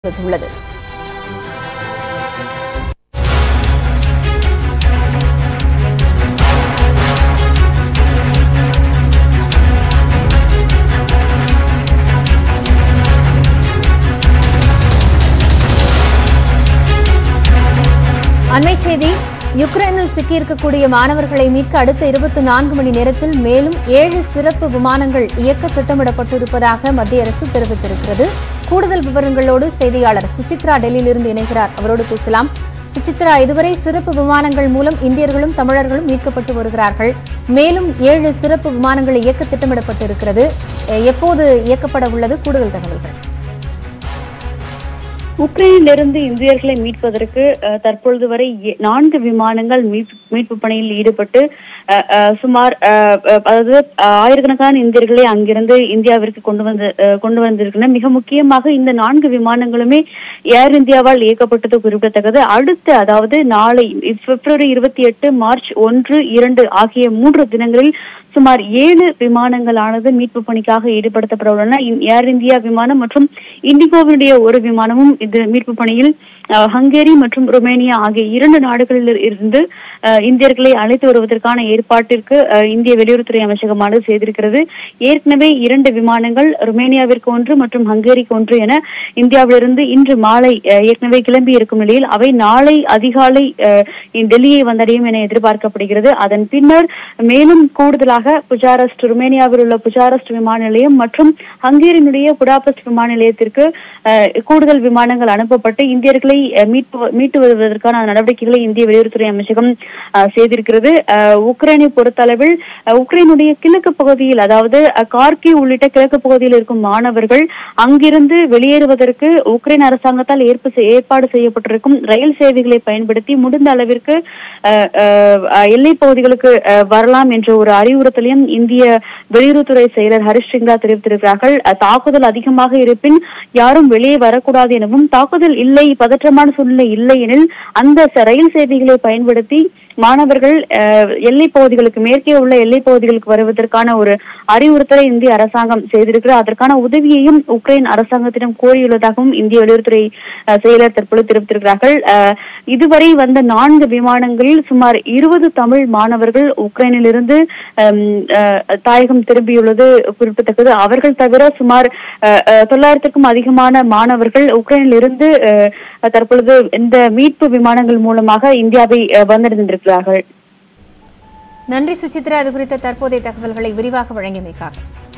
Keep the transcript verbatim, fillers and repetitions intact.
உள்ளது. அண்மை செய்தி. யுக்ரைனில் சிக்கியிருக்கக்கூடிய மாணவர்களை மீட்க அடுத்த இருபத்தி நான்கு மணி நேரத்தில் மேலும் ஏழு சிறப்பு விமானங்கள் இயக்க திட்டமிடப்பட்டிருப்பதாக மத்திய அரசு தெரிவித்திருக்கிறது. கூடுதல் விவரங்களோடு செய்தியாளர் சுசித்ரா டெல்லியிலிருந்து இணைகிறார். அவரோடு பேசலாம். சுசித்ரா, இதுவரை சிறப்பு விமானங்கள் மூலம் இந்தியர்களும் தமிழர்களும் மீட்கப்பட்டு வருகிறார்கள். மேலும் ஏழு சிறப்பு விமானங்கள் இயக்க திட்டமிடப்பட்டிருக்கிறது. எப்போது இயக்கப்பட உள்ளது? கூடுதல் தகவல்கள். உக்ரைனிலிருந்து இந்தியர்களை மீட்பதற்கு தற்பொழுது வரை நான்கு விமானங்கள் மீட்பு பணியில் ஈடுபட்டு சுமார் அதாவது ஆயிரக்கணக்கான இந்தியர்களை அங்கிருந்து இந்தியாவிற்கு கொண்டு வந்து கொண்டு வந்திருக்கின்றன. மிக முக்கியமாக இந்த நான்கு விமானங்களுமே ஏர் இந்தியாவால் இயக்கப்பட்டது குறிப்பிடத்தக்கது. அடுத்து அதாவது நாளை பிப்ரவரி இருபத்தி எட்டு மார்ச் ஒன்று இரண்டு ஆகிய மூன்று தினங்களில் சுமார் ஏழு விமானங்களானது மீட்பு பணிக்காக ஈடுபடுத்தப்பட உள்ளன. ஏர் இந்தியா விமானம் மற்றும் இண்டிகோவினுடைய ஒரு விமானமும் இது மீட்பு பணியில் ஹங்கேரி மற்றும் ருமேனியா ஆகிய இரண்டு நாடுகளில் இருந்து இந்தியர்களை அழைத்து வருவதற்கான ஏற்பாட்டிற்கு இந்திய வெளியுறவுத்துறை அமைச்சகமானது செய்திருக்கிறது. ஏற்கனவே இரண்டு விமானங்கள் ருமேனியாவிற்கு ஒன்று மற்றும் ஹங்கேரிக்கு ஒன்று என இந்தியாவிலிருந்து இன்று மாலை ஏற்கனவே கிளம்பி இருக்கும் நிலையில் அவை நாளை அதிகாலை டெல்லியை வந்தடையும் என எதிர்பார்க்கப்படுகிறது. அதன் பின்னர் மேலும் கூடுதலாக புஜாரஸ்ட் ருமேனியாவில் உள்ள புஜாரஸ்ட் விமான நிலையம் மற்றும் ஹங்கேரியினுடைய புடாபெஸ்ட் விமான நிலையத்திற்கு கூடுதல் விமானங்கள் அனுப்பப்பட்டு இந்தியர்களை மீட்பு மீட்டு வருவதற்கான நடவடிக்கைகளை இந்திய வெளியுறவுத்துறை அமைச்சகம் செய்திருக்கிறது. உக்ரைனை பொறுத்தளவில் உக்ரைனுடைய கிழக்கு பகுதியில் அதாவது கார்கி உள்ளிட்ட கிழக்கு பகுதியில் இருக்கும் மாணவர்கள் அங்கிருந்து வெளியேறுவதற்கு உக்ரைன் அரசாங்கத்தால் ஏற்பாடு செய்யப்பட்டிருக்கும் ரயில் சேவைகளை பயன்படுத்தி முடிந்த அளவிற்கு எல்லை பகுதிகளுக்கு வரலாம் என்ற ஒரு அறிவுறுத்தலையும் இந்திய வெளியுறவுத்துறை செயலர் ஹரிஷ் ஸ்ரிங்லா தெரிவித்திருக்கிறார்கள். தாக்குதல் அதிகமாக இருப்பின் யாரும் வெளியே வரக்கூடாது எனவும், தாக்குதல் இல்லை, பதற்றமான சூழ்நிலை இல்லை எனில் அந்த ரயில் சேவைகளை பயன்படுத்தி மாணவர்கள் எல்லை பகுதிகளுக்கு மேற்கே உள்ள எல்லை பகுதிகளுக்கு வருவதற்கான ஒரு அறிவுறுத்தலை இந்திய அரசாங்கம் செய்திருக்கிறார். அதற்கான உதவியையும் உக்ரைன் அரசாங்கத்திடம் கோரியுள்ளதாகவும் இந்திய வெளியுறவுத்துறை செயலர் தற்பொழுது தெரிவித்திருக்கிறார்கள். இதுவரை வந்த நான்கு விமானங்களில் சுமார் இருபது தமிழ் மாணவர்கள் உக்ரைனிலிருந்து தாயகம் திரும்பியுள்ளது குறிப்பிடத்தக்கது. அவர்கள் தவிர சுமார் தொள்ளாயிரத்துக்கும் அதிகமான மாணவர்கள் உக்ரைனில் இருந்து தற்பொழுது இந்த மீட்பு விமானங்கள் மூலமாக இந்தியாவை வந்தடைந்திருக்கிறார்கள். நன்றி சுசித்ரா, அது குறித்த தற்போதைய தகவல்களை விரிவாக வழங்கியமைக்காக.